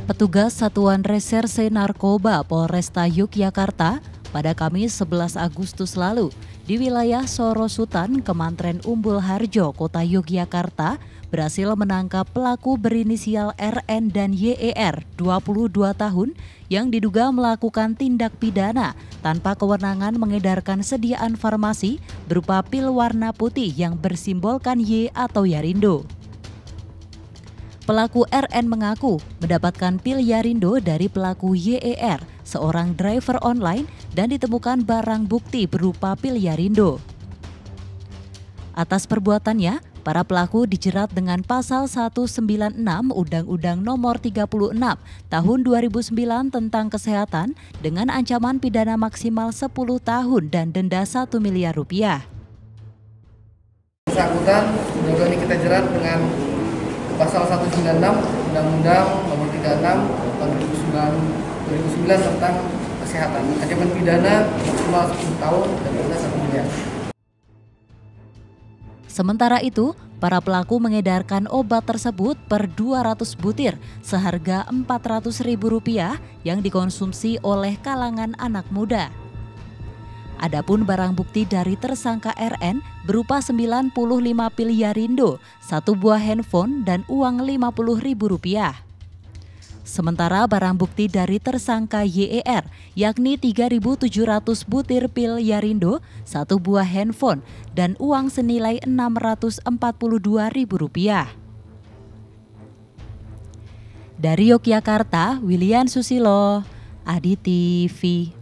Petugas Satuan Reserse Narkoba Polresta Yogyakarta pada Kamis 11 Agustus lalu di wilayah Sorosutan, Kemantren Umbul Harjo, Kota Yogyakarta berhasil menangkap pelaku berinisial RN dan YER, 22 tahun, yang diduga melakukan tindak pidana tanpa kewenangan mengedarkan sediaan farmasi berupa pil warna putih yang bersimbolkan Y atau Yarindo. Pelaku RN mengaku mendapatkan pil Yarindo dari pelaku YER, seorang driver online, dan ditemukan barang bukti berupa pil Yarindo. Atas perbuatannya, para pelaku dijerat dengan pasal 196 Undang-Undang Nomor 36 Tahun 2009 tentang Kesehatan dengan ancaman pidana maksimal 10 tahun dan denda 1 miliar rupiah. Bersangkutan juga ini kita jerat dengan pasal 196 Undang-Undang Nomor 36 Tahun 2009 tentang Kesehatan. Ancaman pidana maksimal 10 tahun dan denda 1 miliar. Sementara itu, para pelaku mengedarkan obat tersebut per 200 butir seharga Rp400.000 yang dikonsumsi oleh kalangan anak muda. Adapun barang bukti dari tersangka RN berupa 95 pil Yarindo, 1 buah handphone, dan uang Rp50.000. Sementara barang bukti dari tersangka YER yakni 3.700 butir pil Yarindo, 1 buah handphone, dan uang senilai Rp642.000. Dari Yogyakarta, Willian Susilo, Adi TV.